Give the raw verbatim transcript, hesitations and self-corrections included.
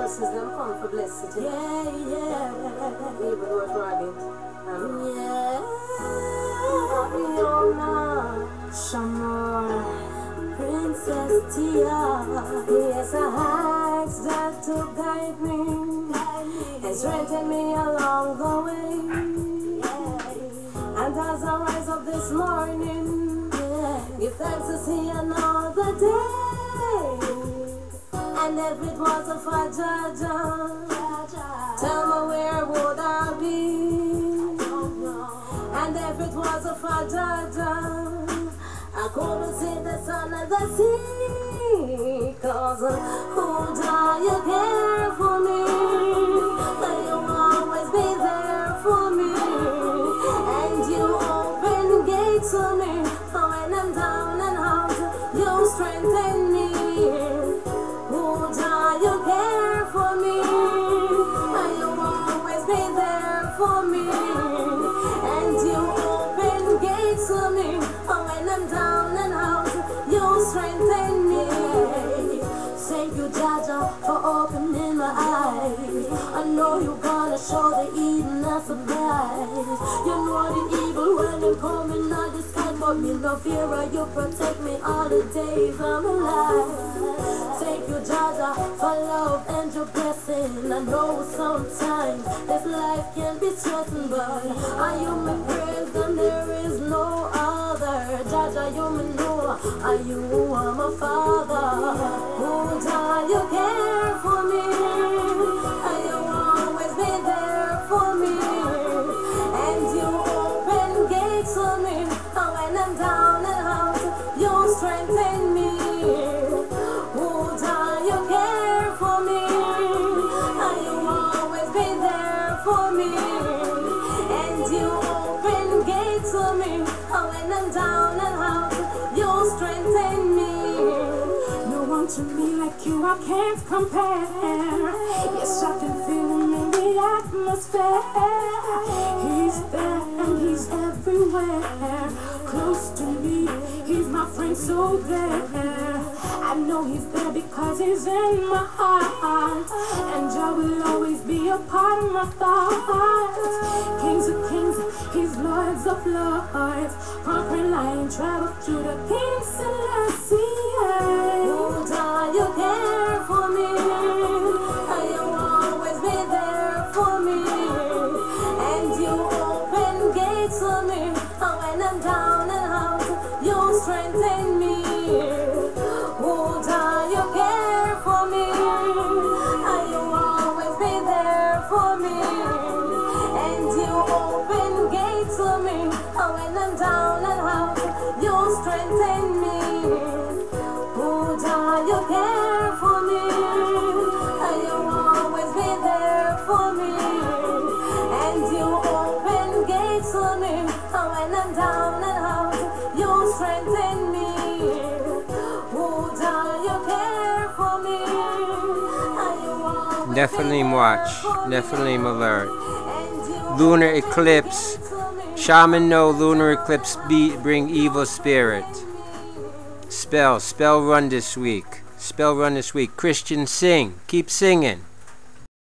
curses them come for blessing. Yeah, yeah. Even though it's ragged. Um, yeah. Fiona, Shamor, Princess Tia. Yes, I asked that to guide me and strengthen me along the way. And as I rise up this morning, give thanks to see another day. And if it wasn't for Jaja, tell me where would I be? And if it wasn't for Jaja, I couldn't see the sun and the sea. Cause who do you care for me? You'll always be there for me. And you open gates for me. So when I'm down and out, you strengthen me. Who do you care for me? You'll always be there for me. And you open gates for me. So when I'm down and out, you strengthen me. Thank you, Jaja, for opening my eyes. I know you're gonna show the evil not surprise. You know the evil when I'm coming out the sky, but me no fear, you protect me all the days I'm alive. Thank you, Jaja, for love and your blessing. I know sometimes this life can be stressing, but I you my praise and there is no other. Jaja, you me know, are you are my father. Who do you care for me? And you always be there for me. And you open gates for me. And when I'm down and out, you strengthen me. Who do you care for me? And you always be there for me. And you open gates for me. And when I'm down and out, you strengthen me. No one to me like you, I can't compare. Yes, I can feel him in the atmosphere. He's there and he's everywhere. Close to me, he's my friend, so there. I know he's there because he's in my heart. And Jah will always be a part of my thoughts. Kings of kings, he's lords of lords. Conquering lion, tribe of Judah, King Selassie. Who do you care for me? And you always be there for me. And you open gates for me. And when I'm down and out, you strengthen me. Who do you care for me? And you always be there for me. And you open gates for me. And when I'm down and out, you strengthen me. Who do you care for me? And you always be there for me. And you open gates for me. And when I'm down and out, you strengthen me. Who do you care for me? And you always Nephilim watch, Nephilim alert. Lunar eclipse. Shaman know lunar eclipse be, bring evil spirit. Spell, spell run this week. Spell run this week. Christian sing. Keep singing.